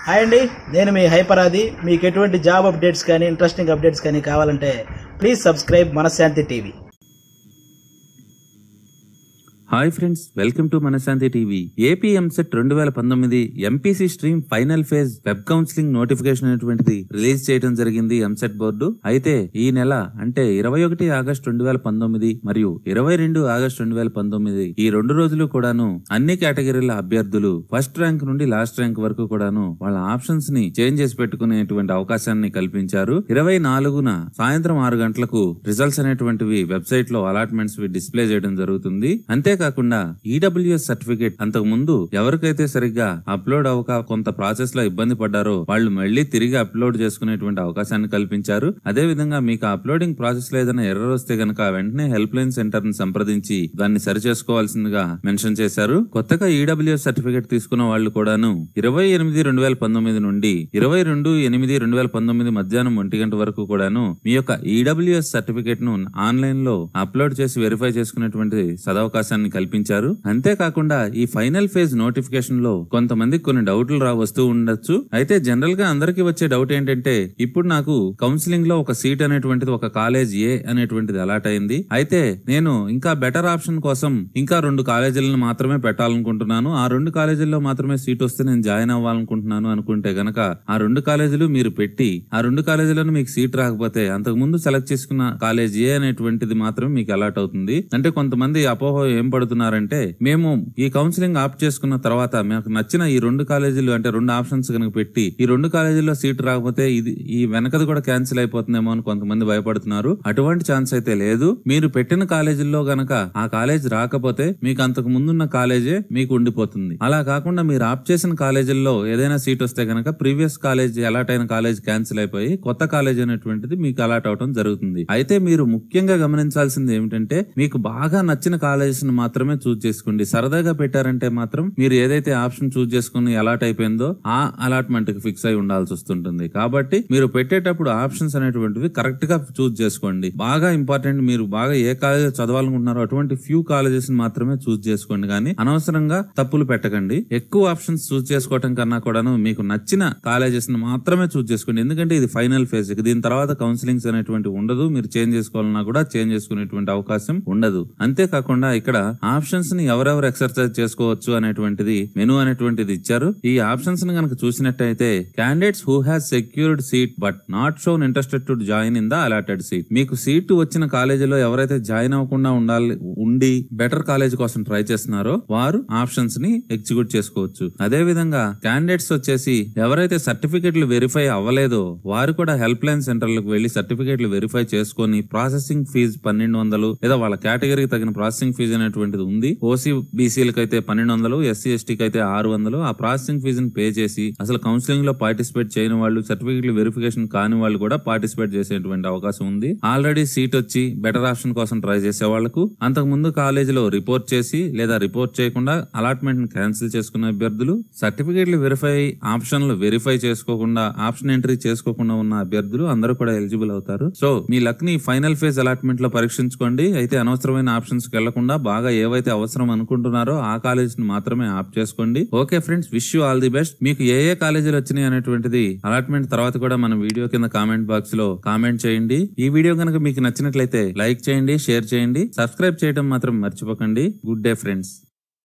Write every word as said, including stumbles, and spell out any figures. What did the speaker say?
Hi అండి, నేను మీ హైపరాది. మీకు ఎటువంటి జాబ్ అప్డేట్స్ కానీ ఇంట్రెస్టింగ్ అప్డేట్స్ కానీ కావాలంటే please subscribe Manashanti TV. Hi friends, welcome to Manashanti TV. AP EAMCET రెండు వేల పంతొమ్మిది MPC stream final phase web counselling notification అనేటువంటిది రిలీజ్ చేయడం జరిగింది ఎంసెట్ బోర్డు. అయితే ఈ నెల అంటే ఇరవై ఒకటి ఆగస్టు రెండు వేల పంతొమ్మిది మరియు ఇరవై రెండు ఆగస్టు రెండు వేల పంతొమ్మిది ఈ రెండు రోజులు కూడాను అన్ని కేటగిరీల అభ్యర్థులు ఫస్ట్ ర్యాంక్ నుండి లాస్ట్ ర్యాంక్ వరకు కూడాను వాళ్ళ ఆప్షన్స్ ని చేంజ్ చేసి పెట్టుకునేటువంటి అవకాశాన్ని కల్పించారు. ఇరవై నాలుగున సాయంత్రం ఆరు గంటలకు రిజల్ట్స్ అనేటువంటివి వెబ్సైట్ లో అలాట్మెంట్స్ డిస్ప్లే చేయడం జరుగుతుంది. అంతే కాకుండా ఈడబ్ల్యూఎస్ సర్టిఫికేట్ అంతకు ముందు ఎవరికైతే సరిగ్గా అప్లోడ్ అవ్వక కొంత ప్రాసెస్ లో ఇబ్బంది పడ్డారో వాళ్ళు మళ్లీ తిరిగి అప్లోడ్ చేసుకునేటువంటి అవకాశాన్ని కల్పించారు. అదే విధంగా మీకు అప్లోడింగ్ ప్రాసెస్ లో ఏదైనా ఎర్రర్ వస్తే గనక వెంటనే హెల్ప్ లైన్ సెంటర్ ని సంప్రదించి దాన్ని సరి చేసుకోవాల్సిందిగా మెన్షన్ చేశారు. కొత్తగా ఈడబ్ల్యూఎస్ సర్టిఫికేట్ తీసుకున్న వాళ్ళు కూడాను ఇరవై ఎనిమిది రెండు వేల పంతొమ్మిది నుండి ఇరవై రెండు ఎనిమిది రెండు వేల పంతొమ్మిది మధ్యాహ్నం ఒంటి గంట వరకు కూడాను మీ యొక్క ఈడబ్ల్యూఎస్ సర్టిఫికేట్ ను ఆన్లైన్ లో అప్లోడ్ చేసి వెరిఫై చేసుకునేటువంటి సదవకాశాన్ని కల్పించారు. అంతేకాకుండా ఈ ఫైనల్ ఫేజ్ నోటిఫికేషన్ లో కొంతమంది కొన్ని డౌట్లు రా వస్తూ ఉండొచ్చు. అయితే జనరల్ గా అందరికి వచ్చే డౌట్ ఏంటంటే, ఇప్పుడు నాకు కౌన్సిలింగ్ లో ఒక సీట్ అనేటువంటిది ఒక కాలేజ్ ఏ అనేటువంటిది అలాట్ అయింది. అయితే నేను ఇంకా బెటర్ ఆప్షన్ కోసం ఇంకా రెండు కాలేజీలను మాత్రమే పెట్టాలనుకుంటున్నాను. ఆ రెండు కాలేజీల్లో మాత్రమే సీట్ వస్తే నేను జాయిన్ అవ్వాలనుకుంటున్నాను అనుకుంటే గనక ఆ రెండు కాలేజీలు మీరు పెట్టి ఆ రెండు కాలేజీలను మీకు సీట్ రాకపోతే అంతకు ముందు సెలెక్ట్ చేసుకున్న కాలేజ్ ఏ అనేటువంటిది మాత్రమే మీకు అలాట్ అవుతుంది. అంటే కొంతమంది అపోహ ఏం పడుతున్నారంటే, మేము ఈ కౌన్సిలింగ్ ఆప్ చేసుకున్న తర్వాత మాకు నచ్చిన ఈ రెండు కాలేజీలు అంటే రెండు ఆప్షన్స్ కనుక పెట్టి ఈ రెండు కాలేజీల్లో సీట్ రాకపోతే ఇది ఈ వెనకది కూడా క్యాన్సిల్ అయిపోతుందేమో అని కొంతమంది భయపడుతున్నారు. అటువంటి ఛాన్స్ అయితే లేదు. మీరు పెట్టిన కాలేజీల్లో గనక ఆ కాలేజ్ రాకపోతే మీకు అంతకు ముందున్న కాలేజే మీకు ఉండిపోతుంది. అలా కాకుండా మీరు ఆప్ చేసిన కాలేజీల్లో ఏదైనా సీట్ వస్తే గనక ప్రీవియస్ కాలేజ్ అలాట్ అయిన కాలేజ్ క్యాన్సిల్ అయిపోయి కొత్త కాలేజ్ అనేటువంటిది మీకు అలాట్ అవడం జరుగుతుంది. అయితే మీరు ముఖ్యంగా గమనించాల్సింది ఏమిటంటే, మీకు బాగా నచ్చిన కాలేజెస్ మాత్రమే చూజ్ చేసుకోండి. సరదాగా పెట్టారంటే మాత్రం మీరు ఏదైతే ఆప్షన్ చూజ్ చేసుకుని అలాట్ అయిపోయిందో ఆ అలాట్మెంట్ కి ఫిక్స్ అయి ఉండాల్సి వస్తుంటుంది. కాబట్టి మీరు పెట్టేటప్పుడు ఆప్షన్స్ అనేటువంటివి కరెక్ట్ గా చూజ్ చేసుకోండి. బాగా ఇంపార్టెంట్, మీరు బాగా ఏ కాలేజ్ చదవాలనుకుంటున్నారో అటువంటి ఫ్యూ కాలేజెస్ మాత్రమే చూజ్ చేసుకోండి. కానీ అనవసరంగా తప్పులు పెట్టకండి. ఎక్కువ ఆప్షన్స్ చూజ్ చేసుకోవటం కన్నా కూడాను మీకు నచ్చిన కాలేజెస్ మాత్రమే చూజ్ చేసుకోండి. ఎందుకంటే ఇది ఫైనల్ ఫేజ్. దీని తర్వాత కౌన్సిలింగ్స్ అనేటువంటి ఉండదు. మీరు చేంజ్ చేసుకోవాలన్నా కూడా చేంజ్ చేసుకునేటువంటి అవకాశం ఉండదు. అంతేకాకుండా ఇక్కడ ఆప్షన్స్ ని ఎవరెవరు ఎక్సర్సైజ్ చేసుకోవచ్చు అనేటువంటిది మెనూ అనేటువంటిది ఇచ్చారు. ఈ ఆప్షన్స్ ని కనుక చూసినట్టయితే, candidates who has secured seat but not shown interested to join in the allotted seat. మీకు సీట్ వచ్చిన కాలేజీలో ఎవరైతే జాయిన్ అవ్వకుండా ఉండాలి ఉండి బెటర్ కాలేజ్ కోసం ట్రై చేస్తున్నారో వారు ఆప్షన్స్ ని ఎగ్జిక్యూట్ చేసుకోవచ్చు. అదే విధంగా క్యాండిడేట్స్ వచ్చేసి ఎవరైతే సర్టిఫికెట్లు వెరిఫై అవ్వలేదో వారు కూడా హెల్ప్ లైన్ సెంటర్లకు వెళ్లి సర్టిఫికెట్లు వెరిఫై చేసుకుని ప్రాసెసింగ్ ఫీజు పన్నెండు వందలు లేదా వాళ్ళ కేటగిరీకి తగిన ప్రాసెసింగ్ ఫీజు అనేటువంటిది ఉంది. ఓసీ బీసీలకు అయితే పన్నెండు వందలు, ఎస్సీ ఎస్టీకి అయితే ఆరు వందలు. ఆ ప్రాసెసింగ్ ఫీజుని పే చేసి అసలు కౌన్సిలింగ్ లో పార్టిసిపేట్ చేయని వాళ్ళు, సర్టిఫికెట్లు వెరిఫికేషన్ కాని వాళ్ళు కూడా పార్టిసిపేట్ చేసేటువంటి అవకాశం ఉంది. ఆల్రెడీ సీట్ వచ్చి బెటర్ ఆప్షన్ కోసం ట్రై చేసే వాళ్లకు, అంతకు ముందు కాలేజీలో రిపోర్ట్ చేసి లేదా రిపోర్ట్ చేయకుండా అలాట్మెంట్ ని క్యాన్సిల్ చేసుకున్న అభ్యర్థులు, సర్టిఫికెట్లు వెరిఫై ఆప్షన్లు వెరిఫై చేసుకోకుండా ఆప్షన్ ఎంట్రీ చేసుకోకుండా ఉన్న అభ్యర్థులు అందరూ కూడా ఎలిజిబుల్ అవుతారు. సో మీ లక్ ని ఫైనల్ ఫేజ్ అలాట్మెంట్ లో పరీక్షించుకోండి. అయితే అనవసరమైన ఆప్షన్స్ కి వెళ్లకుండా బాగా ఏవైతే అవసరం అనుకుంటున్నారో ఆ కాలేజ్ ని మాత్రమే ఆప్ చేసుకోండి. Okay friends, wish you all the best. మీకు ఏ ఏ కాలేజీలు వచ్చినాయి అనేటువంటిది అలాట్మెంట్ తర్వాత కూడా మన వీడియో కింద కామెంట్ బాక్స్ లో కామెంట్ చేయండి. ఈ వీడియో కనుక మీకు నచ్చినట్లయితే లైక్ చేయండి, షేర్ చేయండి, సబ్స్క్రైబ్ చేయడం మాత్రం మర్చిపోకండి. Good day friends.